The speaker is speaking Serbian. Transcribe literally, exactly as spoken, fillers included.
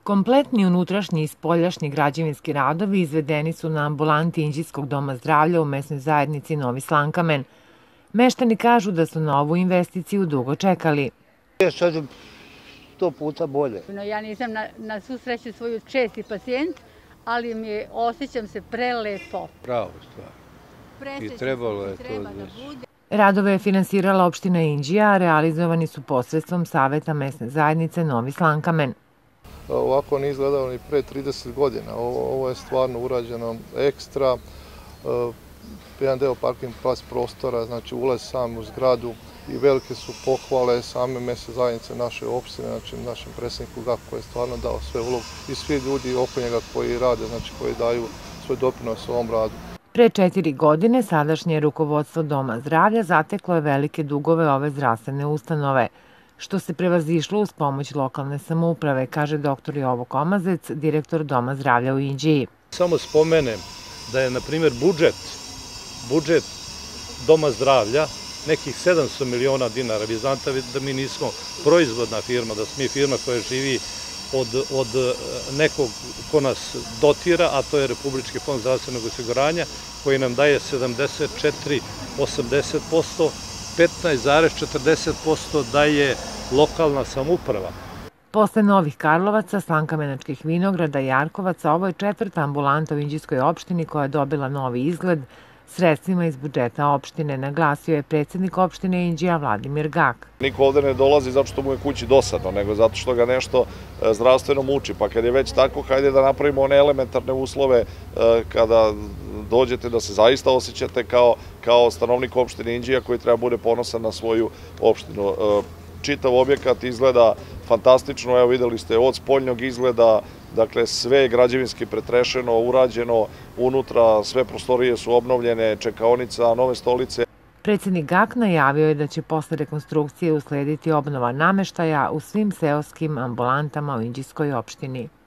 Kompletni unutrašnji i spoljašnji građevinski radovi izvedeni su na ambulanti Inđijskog doma zdravlja u mesnoj zajednici Novi Slankamen. Meštani kažu da su na ovu investiciju dugo čekali. Sad je sto puta bolje. Ja nisam na, na svu sreću svoju česti pacijent, ali mi osjećam se prelepo. Pravo stvar. I trebalo je to. Da Radove je finansirala opština Inđija, a realizovani su posredstvom Saveta mesne zajednice Novi Slankamen. Ovako nije izgledalo ni pre trideset godina. Ovo je stvarno urađeno ekstra. Jedan deo parking plac prostora, znači ulaz sam u zgradu i velike su pohvale same mesne zajednice naše opštine, znači našem predsjedniku Gaku koji je stvarno dao sve ulog i svi ljudi oko njega koji rade, znači koji daju svoj doprinos ovom radu. Pre četiri godine sadašnje rukovodstvo Doma zdravlja zateklo je velike dugove ove zdravstvene ustanove, što se prevazišlo uz pomoć lokalne samouprave, kaže doktor Jovo Komazec, direktor Doma zdravlja u Inđiji. Samo spomenem da je, na primjer, budžet, budžet Doma zdravlja nekih sedamsto miliona dinara. Vi znate da mi nismo proizvodna firma, da smo mi firma koja živi od, od nekog ko nas dotira, a to je Republički fond zdravstvenog osiguranja, koji nam daje sedamdeset četiri zarez osamdeset posto, petnaest zarez četrdeset posto daje lokalna samouprava. Posle Novih Karlovaca, Slankamenačkih vinograda i Jarkovaca, ovo je četvrta ambulanta u Inđijskoj opštini koja je dobila novi izgled sredstvima iz budžeta opštine, naglasio je predsjednik opštine Inđija Vladimir Gak. Niko ovde ne dolazi zato što mu je kući dosadno, nego zato što ga nešto zdravstveno muči. Pa kad je već tako, hajde da napravimo one elementarne uslove kada dođete da se zaista osjećate kao, kao stanovnik opštine Inđija koji treba bude ponosan na svoju opštinu. Čitav objekat izgleda fantastično, evo videli ste od spoljnog izgleda, dakle sve je građevinski pretrešeno, urađeno, unutra sve prostorije su obnovljene, čekaonica, nove stolice. Predsjednik Gak najavio je da će posle rekonstrukcije uslediti obnova nameštaja u svim seoskim ambulantama u Inđijskoj opštini.